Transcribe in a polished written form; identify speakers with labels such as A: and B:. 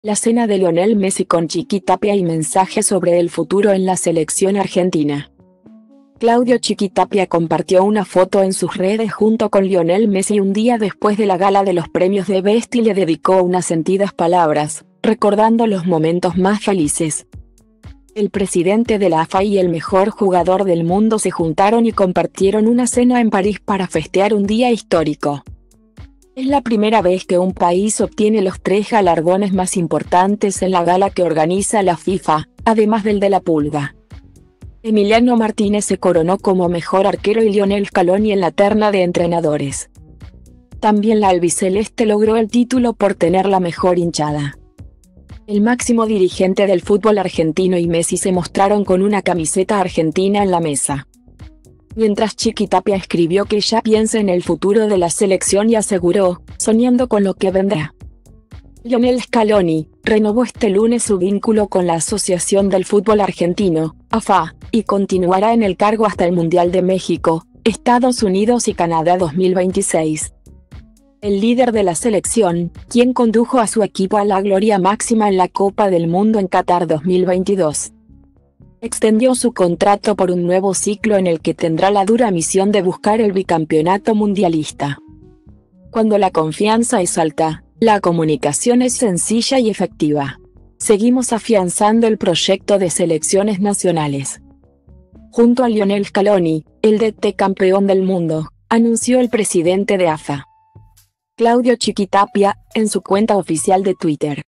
A: La cena de Lionel Messi con Chiquitapia y mensaje sobre el futuro en la selección argentina. Claudio Chiquitapia compartió una foto en sus redes junto con Lionel Messi un día después de la gala de los premios de Best y le dedicó unas sentidas palabras, recordando los momentos más felices. El presidente de la AFA y el mejor jugador del mundo se juntaron y compartieron una cena en París para festear un día histórico. Es la primera vez que un país obtiene los 3 galardones más importantes en la gala que organiza la FIFA, además del de la Pulga. Emiliano Martínez se coronó como mejor arquero y Lionel Scaloni en la terna de entrenadores. También la albiceleste logró el título por tener la mejor hinchada. El máximo dirigente del fútbol argentino y Messi se mostraron con una camiseta argentina en la mesa. Mientras Chiquitapia escribió que ya piensa en el futuro de la selección y aseguró, soñando con lo que vendrá. Lionel Scaloni renovó este lunes su vínculo con la Asociación del Fútbol Argentino, AFA, y continuará en el cargo hasta el Mundial de México, Estados Unidos y Canadá 2026. El líder de la selección, quien condujo a su equipo a la gloria máxima en la Copa del Mundo en Qatar 2022. Extendió su contrato por un nuevo ciclo en el que tendrá la dura misión de buscar el bicampeonato mundialista. Cuando la confianza es alta, la comunicación es sencilla y efectiva. Seguimos afianzando el proyecto de selecciones nacionales. Junto a Lionel Scaloni, el DT campeón del mundo, anunció el presidente de AFA. Claudio Chiquitapia, en su cuenta oficial de Twitter.